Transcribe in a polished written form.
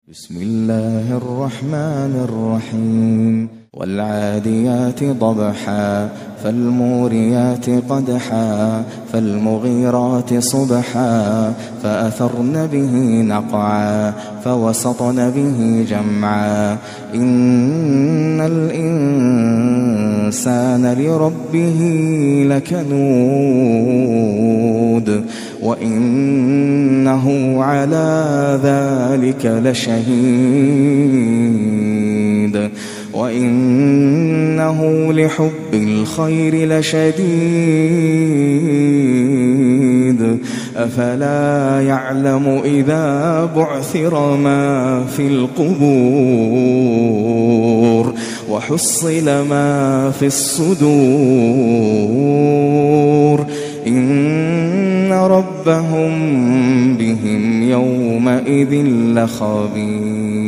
بسم الله الرحمن الرحيم والعاديات ضبحا فالموريات قدحا فالمغيرات صبحا فأثرن به نقعا فوسطن به جمعا إن الإنسان لربه لكنود وإنه على ذلك لشهيد وإنه لحب الخير لشديد أفلا يعلم إذا بعثر ما في القبور وحصل ما في الصدور إن ربهم بهم يومئذ لخبير.